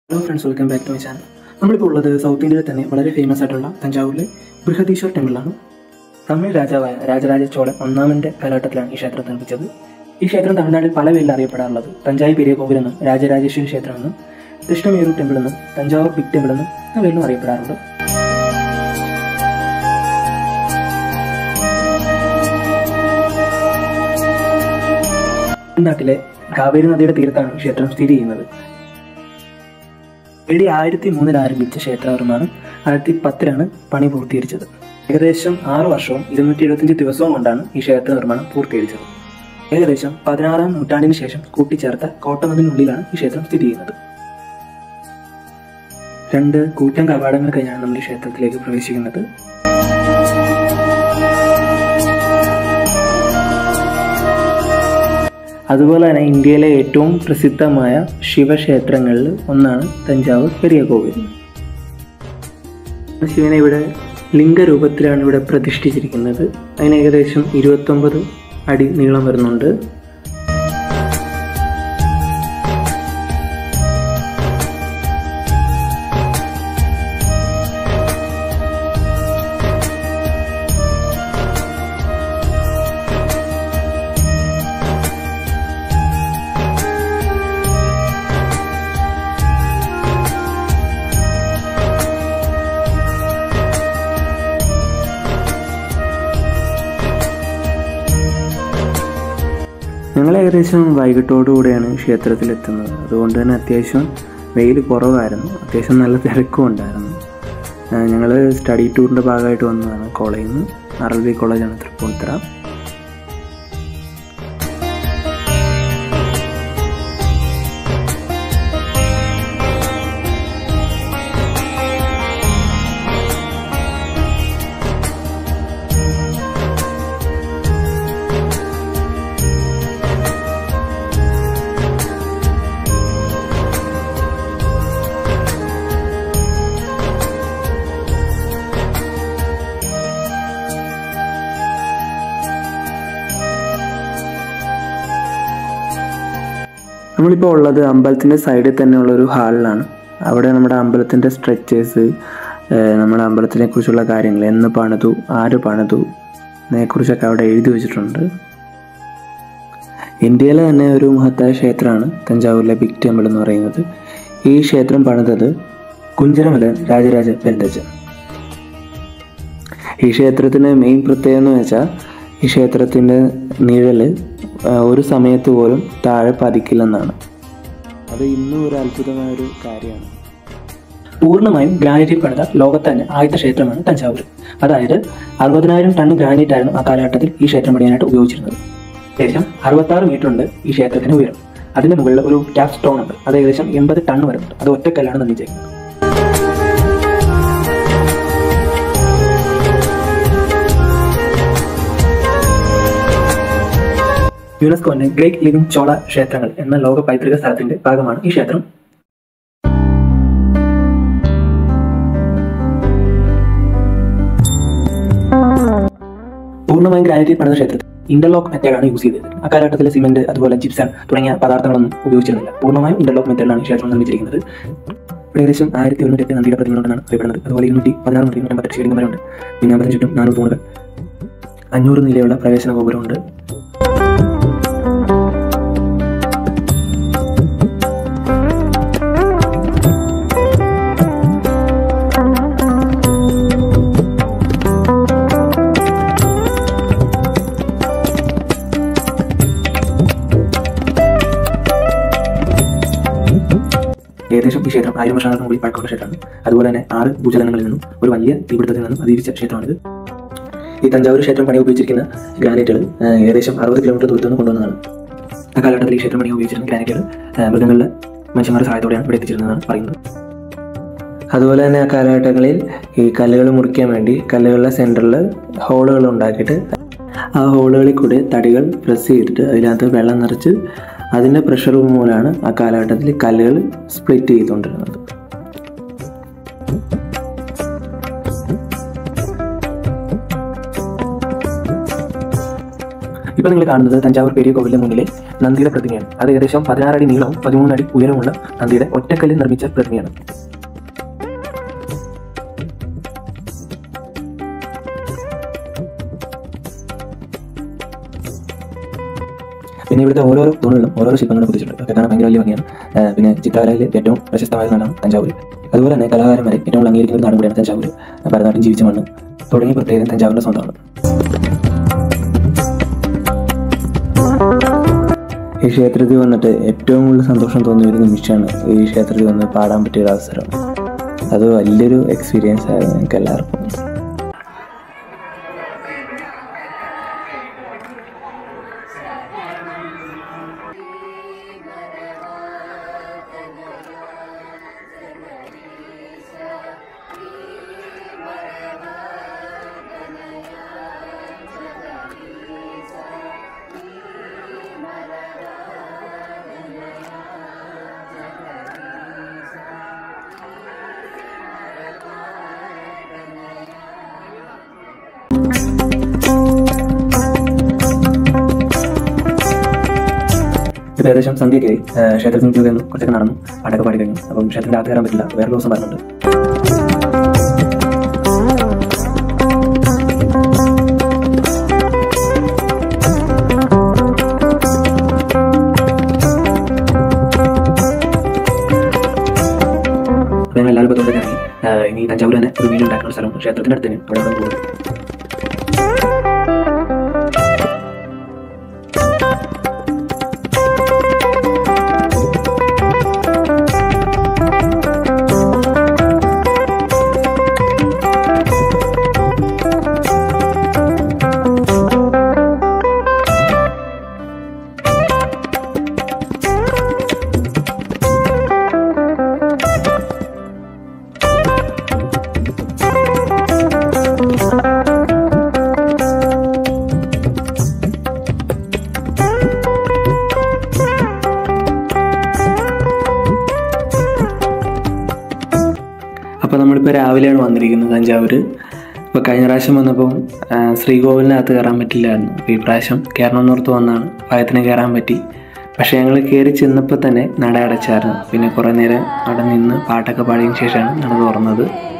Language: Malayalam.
Hello friends, welcome back to my channel. നമ്മളിപ്പോൾ ഉള്ളത് സൗത്ത് ഇന്ത്യയിലെ തന്നെ വളരെ ഫേമസ് ആയിട്ടുള്ള തഞ്ചാവൂരിലെ ബൃഹദീശ്വർ ടെമ്പിളാണ്. തമിഴ് രാജാവായ രാജരാജ ചോളൻ ഒന്നാമൻ്റെ കാലഘട്ടത്തിലാണ് ഈ ക്ഷേത്രം നിർമ്മിച്ചത്. ഈ ക്ഷേത്രം തമിഴ്നാട്ടിൽ പല പേരിൽ അറിയപ്പെടാറുള്ളത് തഞ്ചായി പെരിയ കോവിലെന്നും രാജരാജേശ്വരി ക്ഷേത്രമെന്നും കൃഷ്ണമേരു ടെമ്പിൾ എന്നും തഞ്ചാവൂർ ബിഗ് ടെമ്പിൾ എന്നും പേരിലും അറിയപ്പെടാറുണ്ട്. തമിഴ്നാട്ടിലെ കാവേരി നദിയുടെ തീരത്താണ് ക്ഷേത്രം സ്ഥിതി ചെയ്യുന്നത്. AD 1003 ആരംഭിച്ച ക്ഷേത്ര നിർമ്മാണം 1010 പണി പൂർത്തീകരിച്ചത്. ഏകദേശം 6 വർഷവും 275 ദിവസവും കൊണ്ടാണ് ഈ ക്ഷേത്ര നിർമ്മാണം പൂർത്തീകരിച്ചത്. ഏകദേശം 16-ാം നൂറ്റാണ്ടിന് ശേഷം കൂട്ടിച്ചേർത്ത കോട്ടമതിനുള്ളിലാണ് ഈ ക്ഷേത്രം സ്ഥിതി ചെയ്യുന്നത്. 2 കൂറ്റൻ കവാടങ്ങൾ കഴിഞ്ഞാണ് നമ്മൾ ഈ ക്ഷേത്രത്തിലേക്ക് പ്രവേശിക്കുന്നത്. അതുപോലെ തന്നെ ഇന്ത്യയിലെ ഏറ്റവും പ്രസിദ്ധമായ ശിവക്ഷേത്രങ്ങളിൽ ഒന്നാണ് തഞ്ചാവൂർ പെരിയ കോവിൽ. ശിവനെ ഇവിടെ ലിംഗരൂപത്തിലാണ് ഇവിടെ പ്രതിഷ്ഠിച്ചിരിക്കുന്നത്. അതിന് ഏകദേശം 29 അടി നീളം വരുന്നുണ്ട്. ഞങ്ങൾ ഏകദേശം വൈകിട്ടോടുകൂടെയാണ് ക്ഷേത്രത്തിലെത്തുന്നത്. അതുകൊണ്ട് തന്നെ അത്യാവശ്യം വെയിൽ കുറവായിരുന്നു, അത്യാവശ്യം നല്ല തിരക്കും ഉണ്ടായിരുന്നു. ഞങ്ങൾ സ്റ്റഡി ടൂറിൻ്റെ ഭാഗമായിട്ട് വന്നതാണ് കോളേജിൽ നിന്ന്. RLB കോളേജാണ് തൃപ്പൂണിത്തുറ. നമ്മളിപ്പോൾ ഉള്ളത് അമ്പലത്തിൻ്റെ സൈഡിൽ തന്നെയുള്ളൊരു ഹാളിലാണ്. അവിടെ നമ്മുടെ അമ്പലത്തിൻ്റെ സ്ട്രക്ചേഴ്സ്, നമ്മുടെ അമ്പലത്തിനെ കുറിച്ചുള്ള കാര്യങ്ങൾ, എന്ന് പണിതു, ആര് പണിതു അതിനെക്കുറിച്ചൊക്കെ അവിടെ എഴുതി വെച്ചിട്ടുണ്ട്. ഇന്ത്യയിലെ തന്നെ ഒരു മഹത്തായ ക്ഷേത്രമാണ് തഞ്ചാവൂരിലെ ബിഗ് ടെമ്പിൾ എന്ന് പറയുന്നത്. ഈ ക്ഷേത്രം പണിതത് കുഞ്ചരമല രാജരാജ പെരുന്തച്ചൻ. ഈ ക്ഷേത്രത്തിന് മെയിൻ പ്രത്യേകത എന്ന് വെച്ചാൽ ഈ ക്ഷേത്രത്തിൻ്റെ നിഴല് ഒരു സമയത്ത് പോലും താഴെ പതിക്കില്ലെന്നാണ്. അത് ഇന്നും ഒരു അത്ഭുതമായൊരു കാര്യമാണ്. പൂർണ്ണമായും ഗ്രാനൈറ്റിൽ പണിത ലോകത്തെ തന്നെ ആദ്യത്തെ ക്ഷേത്രമാണ് തഞ്ചാവൂർ. അതായത് 60,000 ടൺ ഗ്രാനൈറ്റ് ആയിരുന്നു ആ കാലഘട്ടത്തിൽ ഈ ക്ഷേത്രം പണിയാനായിട്ട് ഉപയോഗിച്ചിരുന്നത്. ഏകദേശം 66 മീറ്റർ ഉണ്ട് ഈ ക്ഷേത്രത്തിന് ഉയരം. അതിന് മുകളിൽ ഒരു ക്യാപ് സ്റ്റോൺ ഉണ്ട്. അത് ഏകദേശം 80 ടൺ വരുന്നുണ്ട്. അത് ഒറ്റക്കല്ലാണ് നിർമ്മിച്ചേക്കുന്നത്. യുനെസ്കോന്റെ ഗ്രേറ്റ് ലിവിംഗ് ചോള ക്ഷേത്രങ്ങൾ എന്ന ലോക പൈതൃക സ്ഥലത്തിന്റെ ഭാഗമാണ് ഈ ക്ഷേത്രം. പൂർണ്ണമായും ഗ്രാനൈറ്റിൽ പണിത ക്ഷേത്രത്തിൽ ഇന്റർലോക്ക് മെത്തേഡാണ് യൂസ് ചെയ്തത്. അക്കാലഘട്ടത്തിലെ സിമെന്റ്, അതുപോലെ ജിപ്സം തുടങ്ങിയ പദാർത്ഥങ്ങളൊന്നും ഉപയോഗിച്ചിരുന്നില്ല. പൂർണ്ണമായും ഇന്റർലോക്ക് മെത്തേഡിലാണ് ഈ ക്ഷേത്രം നിർമ്മിച്ചിരിക്കുന്നത്. ഏകദേശം 1108 നന്ദിയുടെ പ്രതിമകളുണ്ടെന്നാണ് അറിയപ്പെടുന്നത്. അതുപോലെ 216 മുതൽ 258 ശിവലിംഗം വരെ ഉണ്ട്. പിന്നെ അമ്പലത്തിന് ചുറ്റും 4 തൂണുകൾ, 500 നിലയുള്ള പ്രവേശന ഗോപുരമുണ്ട്. ഏകദേശം ഈ ക്ഷേത്രം 1000 വർഷങ്ങൾക്ക് മുകളിൽ പഴക്കമുള്ള ക്ഷേത്രമാണ്. അതുപോലെ തന്നെ 6 ഭൂചലനങ്ങളിൽ നിന്നും ഒരു വലിയ തീപിടുത്തത്തിൽ നിന്നും അതിജീവിച്ച ക്ഷേത്രമാണിത്. ഈ തഞ്ചാവൂർ ക്ഷേത്രം പണി ഉപയോഗിച്ചിരിക്കുന്ന ഗ്രാനൈറ്റുകൾ ഏകദേശം 60 കിലോമീറ്റർ ദൂരത്തു നിന്ന് കൊണ്ടുവന്നതാണ്. ആ കാലഘട്ടത്തിൽ ഈ ക്ഷേത്രം പണി ഉപയോഗിച്ചിരുന്ന ഗ്രാനൈറ്റുകൾ മൃഗങ്ങളുടെ മനുഷ്യന്മാരുടെ സഹായത്തോടെയാണ് ഇവിടെ എത്തിച്ചിരുന്നതാണ് പറയുന്നത്. അതുപോലെ തന്നെ ആ കാലഘട്ടങ്ങളിൽ ഈ കല്ലുകൾ മുറിക്കാൻ വേണ്ടി കല്ലുകളുടെ സെൻറ്ററിൽ ഹോളുകൾ ഉണ്ടാക്കിയിട്ട് ആ ഹോളുകളിൽ കൂടെ തടികൾ പ്രസ് ചെയ്തിട്ട് അതിനകത്ത് വെള്ളം നിറച്ച് അതിൻ്റെ പ്രഷർ മൂലമാണ് ആ കാലഘട്ടത്തിൽ കല്ലുകൾ സ്പ്ലിറ്റ് ചെയ്തുകൊണ്ടിരുന്നത്. ഇപ്പോൾ നിങ്ങൾ കാണുന്നത് തഞ്ചാവൂർ പെരിയ കോവിലിന് മുന്നിലെ നന്ദിയുടെ പ്രതിമയാണ്. അത് ഏകദേശം 16 അടി നീളവും 13 അടി ഉയരമുള്ള നന്ദിയുടെ ഒറ്റക്കല്ലിൽ നിർമ്മിച്ച പ്രതിമയാണ്. പിന്നെ ഇവിടുത്തെ ഓരോ തൂണുകളും ഓരോ ശില്പങ്ങളും പൊതിച്ചിട്ടുണ്ട്. ഒക്കെ കാണാൻ ഭയങ്കര വലിയ ഭംഗിയാണ്. പിന്നെ ചിത്രകലയിൽ ഏറ്റവും പ്രശസ്തമായ നാടാണ് തഞ്ചാവൂർ. അതുപോലെ തന്നെ കലാകാരന്മാരെ ഏറ്റവും അംഗീകരിക്കുന്ന ഒരു നാടും കൂടിയാണ് തഞ്ചാവൂർ. ഭരതനാട്യം, ജീവിച്ച മണ്ണ് തുടങ്ങിയ പ്രത്യേകം തഞ്ചാവൂരിൻ്റെ സ്വന്തമാണ്. ഈ ക്ഷേത്രത്തിൽ വന്നിട്ട് ഏറ്റവും കൂടുതൽ സന്തോഷം തോന്നിയ ഒരു നിമിഷമാണ് ഈ ക്ഷേത്രത്തിൽ വന്ന് പാടാൻ പറ്റിയൊരു അവസരം. അത് വലിയൊരു എക്സ്പീരിയൻസ് ആയിരുന്നു ഞങ്ങൾക്ക് എല്ലാവർക്കും. ഇപ്പോൾ ഏകദേശം സന്ധ്യയ്ക്ക് ക്ഷേത്രത്തിന് ചുറ്റും നിന്ന് കുറച്ചൊക്കെ നടന്നു പാട്ടൊക്കെ പാടി കഴിഞ്ഞു. അപ്പം ക്ഷേത്രത്തിൻ്റെ അകത്ത് കയറാൻ പറ്റില്ല, വേറെ ദിവസം പറഞ്ഞിട്ടുണ്ട്. അപ്പോൾ ഞങ്ങൾ എല്ലാവരും ഇപ്പോൾ ഇറങ്ങി. ഇനി തഞ്ചാവൂർ തന്നെ ഒരു വീട് ഉണ്ടാക്കുന്ന സ്ഥലം ക്ഷേത്രത്തിൻ്റെ അടുത്ത് തന്നെ അവിടെ പോകും. അപ്പോൾ നമ്മളിപ്പോൾ രാവിലെയാണ് വന്നിരിക്കുന്നത് തഞ്ചാവൂർ. ഇപ്പോൾ കഴിഞ്ഞ പ്രാവശ്യം വന്നപ്പം ശ്രീകോവിലിനകത്ത് കയറാൻ പറ്റില്ലായിരുന്നു. അപ്പോൾ ഈ പ്രാവശ്യം കയറണമെന്നോർത്ത് വന്നാണ്. ഭാഗത്തിന് കയറാൻ പറ്റി. പക്ഷേ ഞങ്ങൾ കയറി ചെന്നപ്പോൾ തന്നെ നട അടച്ചായിരുന്നു. പിന്നെ കുറേ നേരം അവിടെ നിന്ന് പാട്ടൊക്കെ പാടിയതിന് ശേഷമാണ് നട തുറന്നത്.